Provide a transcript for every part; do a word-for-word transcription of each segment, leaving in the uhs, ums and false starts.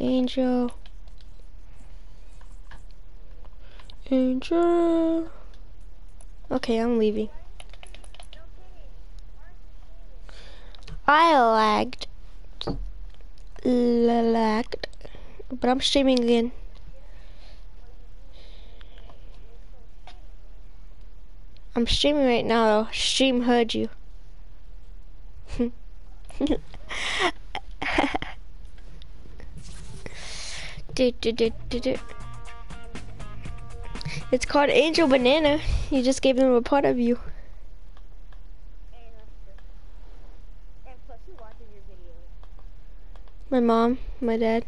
Angel. Angel. Okay, I'm leaving. I lagged. Lagged. But I'm streaming again. I'm streaming right now. Stream heard you. do, do, do, do, do. It's called Angel Banana. You just gave them a part of you. My mom, my dad.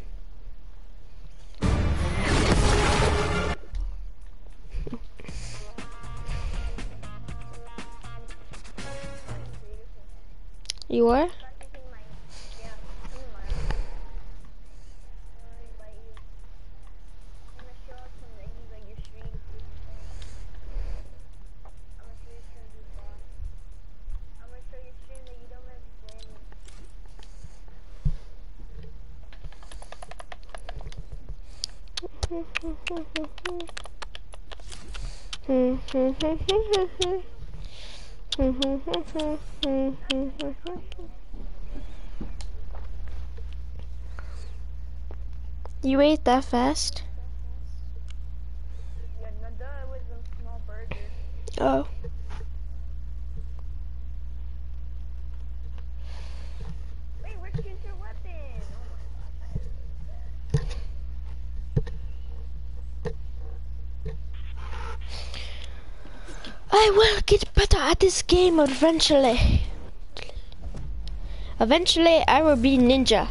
You are? You ate that fast? Yeah, no, duh, it was a small burger. Oh. Wait, where'd you get your weapon? Oh my gosh, I will get better at this game eventually. Eventually, I will be ninja.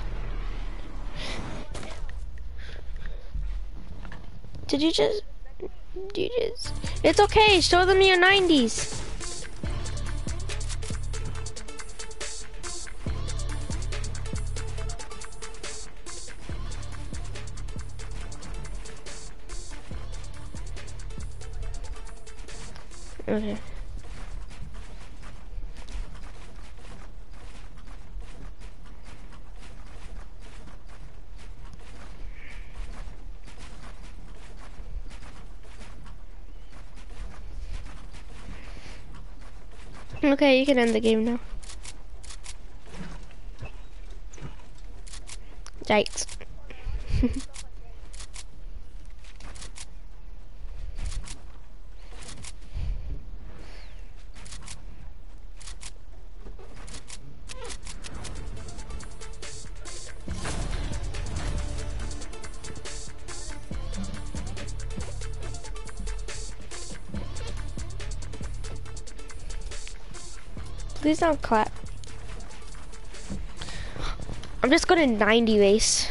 Did you just... Did you just... It's okay, show them your nineties. Okay. Okay, you can end the game now. Yikes. Please don't clap. I'm just going to ninety base.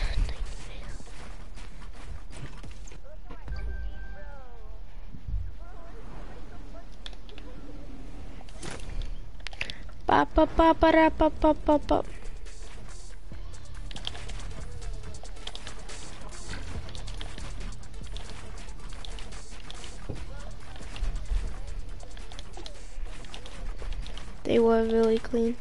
Ba ba ba ba da, ba ba ba ba. They were really clean.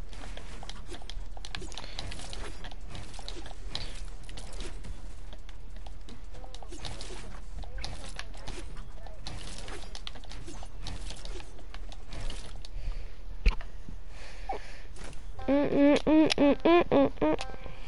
Mm mm mm mm mm mm mm.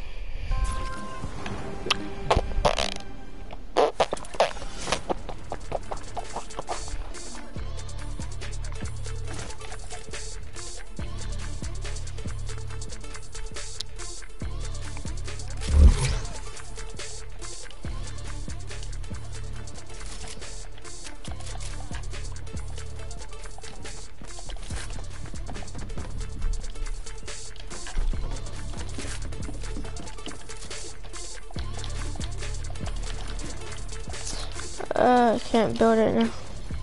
Uh, I can't build it now.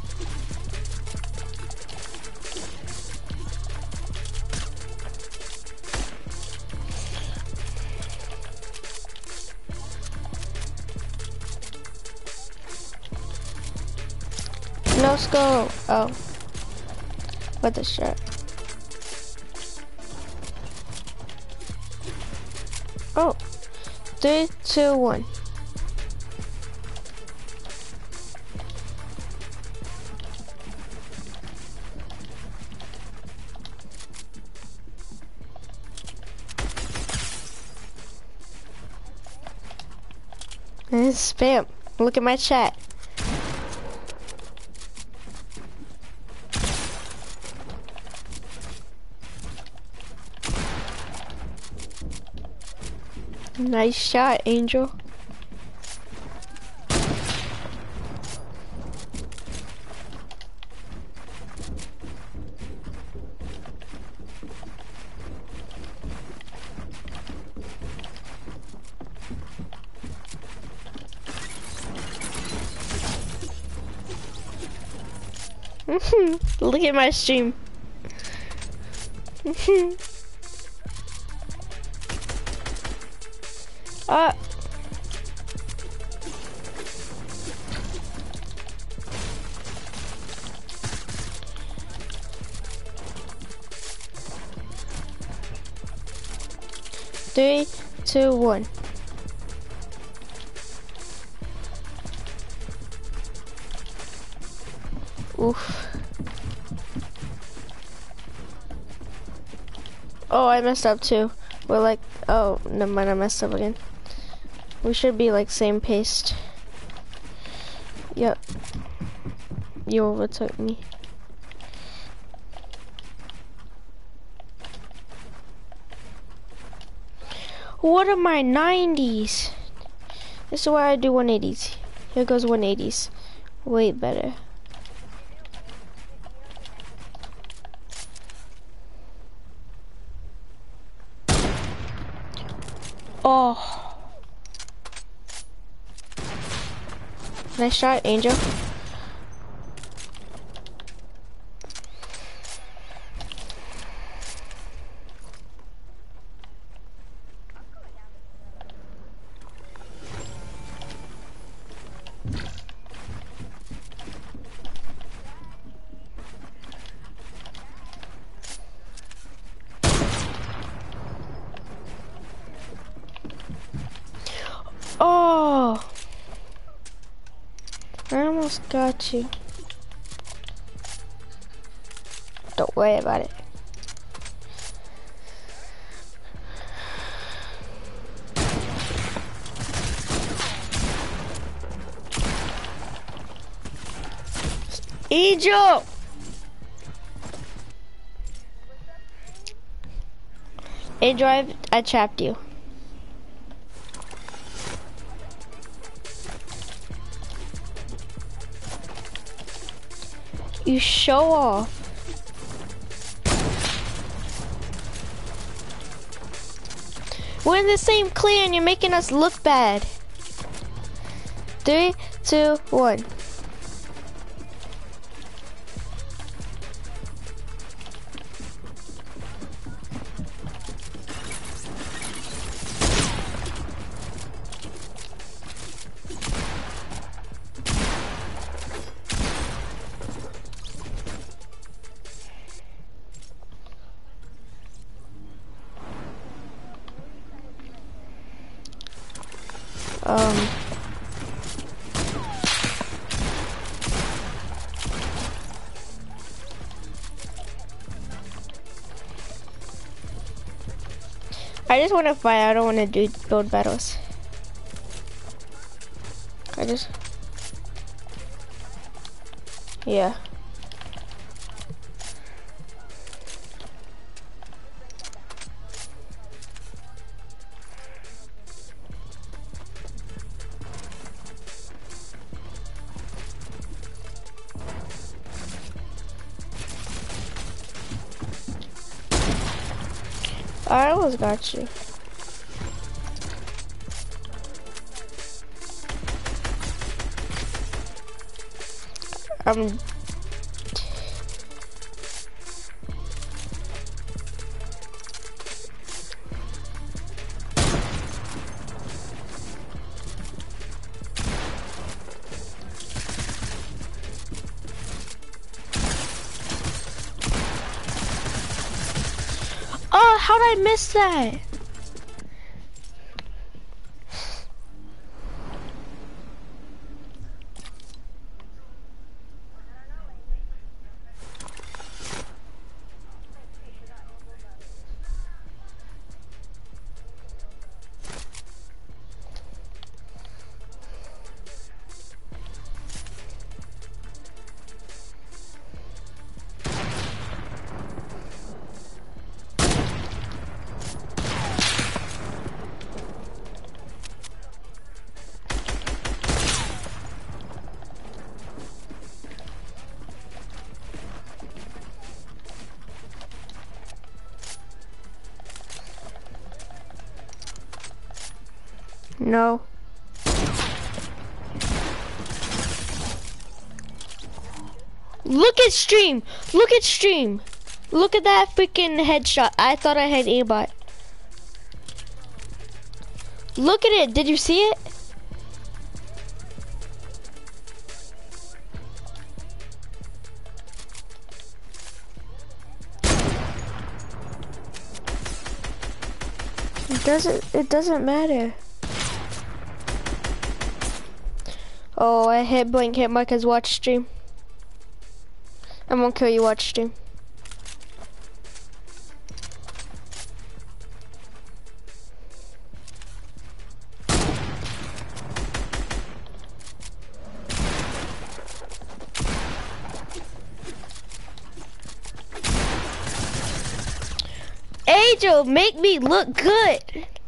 No skull. Oh. What the shit? Oh. Three, two, one. It's spam. Look at my chat. Nice shot, Angel. Look at my stream. uh Three, two, one. Oof. Oh, I messed up too. We're like, oh, never mind, I messed up again. We should be like same paced. Yep. You overtook me. What are my nineties? This is why I do one eighties. Here goes one eighties. Way better. Oh. Nice shot, Angel. Oh, I almost got you. Don't worry about it. Angel! Angel, I, I trapped you. You show off. We're in the same clan, you're making us look bad. Three, two, one. Um, I just want to fight. I don't want to do build battles. I just, yeah. I almost got you. Um. Oh, how did I miss that? No. Look at stream. Look at stream. Look at that freaking headshot. I thought I had aimbot. Look at it. Did you see it? It doesn't, it doesn't matter. Oh, I hit blank hit Micah's watch stream. I won't kill you, watch stream. Angel, make me look good.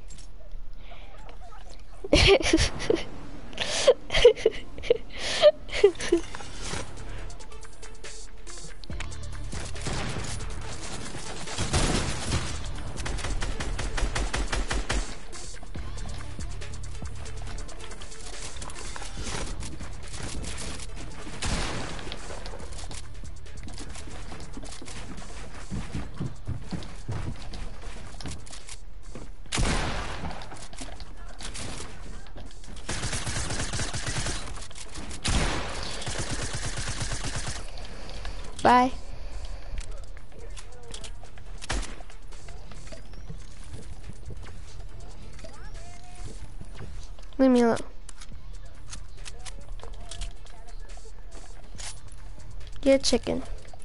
Bye. Leave me alone. You're a chicken.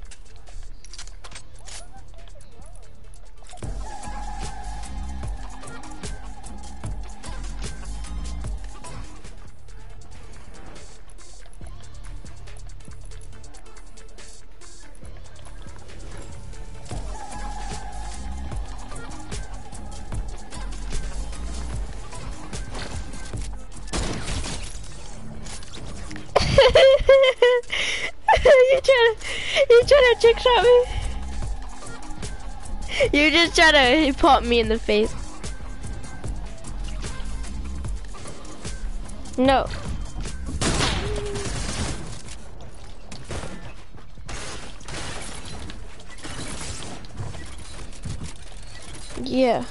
you trying to, you trying to trick shot me? You just trying to pop me in the face. No. Yeah.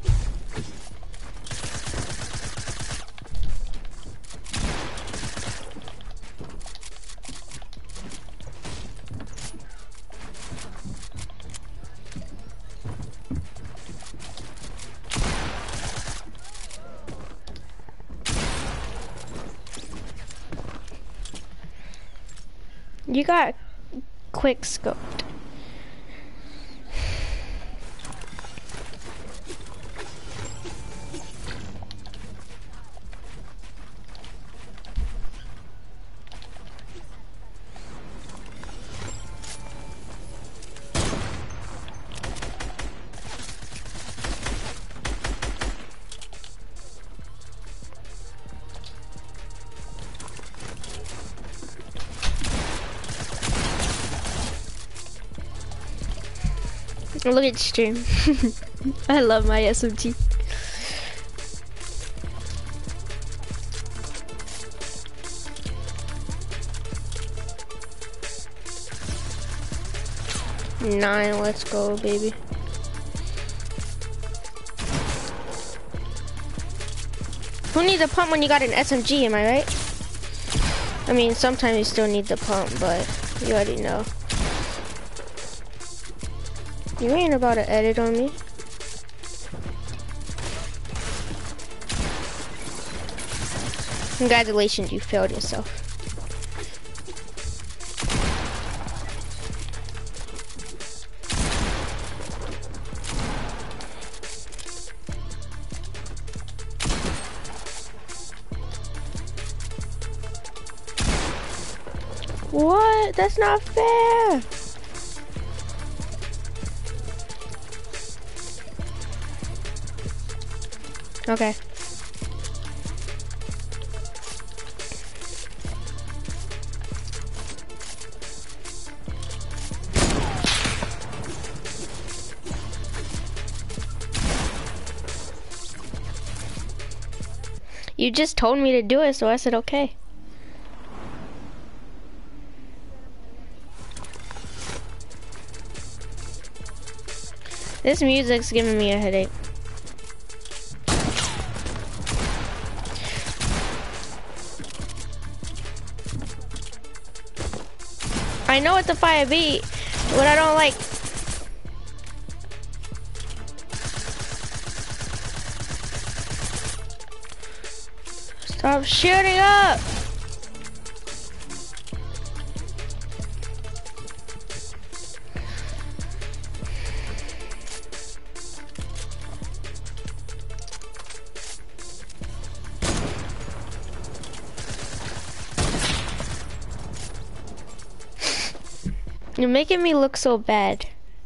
You got quick scoped. Look at stream. I love my S M G. Nine, let's go, baby. Who needs a pump when you got an S M G, am I right? I mean, sometimes you still need the pump, but you already know. You ain't about to edit on me. Congratulations, you failed yourself. What? That's not fair. Okay. You just told me to do it, so I said okay. This music's giving me a headache. I know it's a fire beat, but I don't like. Stop shooting up! You're making me look so bad.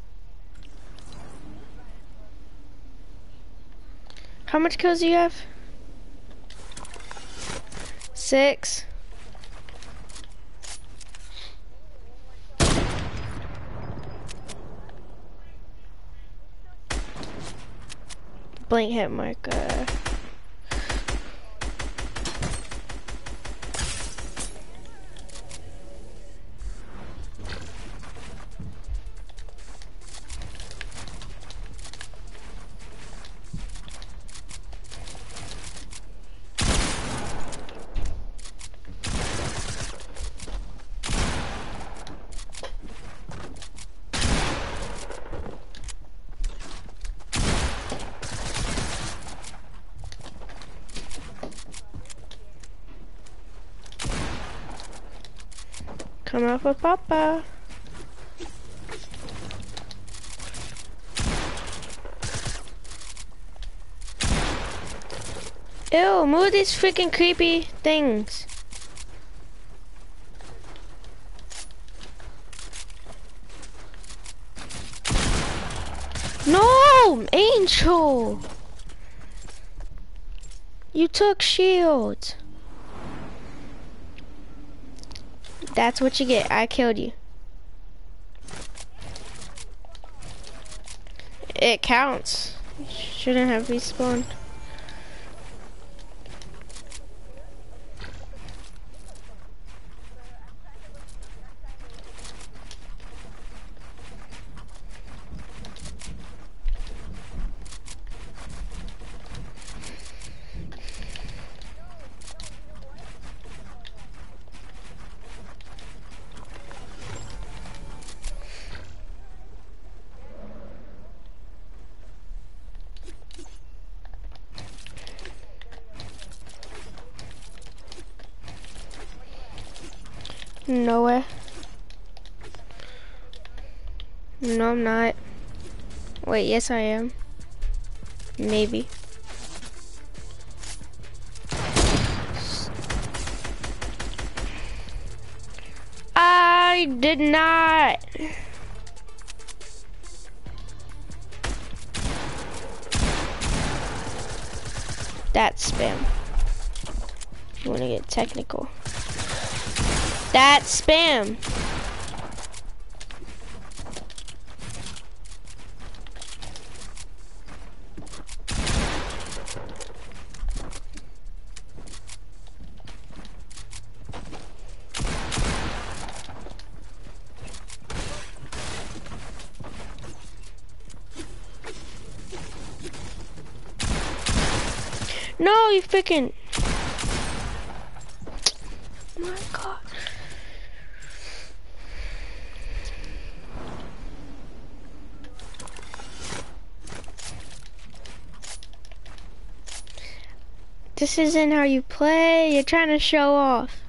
How much kills do you have? Six. Blank hit marker. Come out for Papa. Ew, move these freaking creepy things. No, Angel. You took shield. That's what you get. I killed you. It counts. Shouldn't have respawned. Nowhere. No, I'm not. Wait, yes I am. Maybe. I did not. That's spam. You wanna get technical. That's spam. No, you freaking. Oh my God. This isn't how you play. You're trying to show off.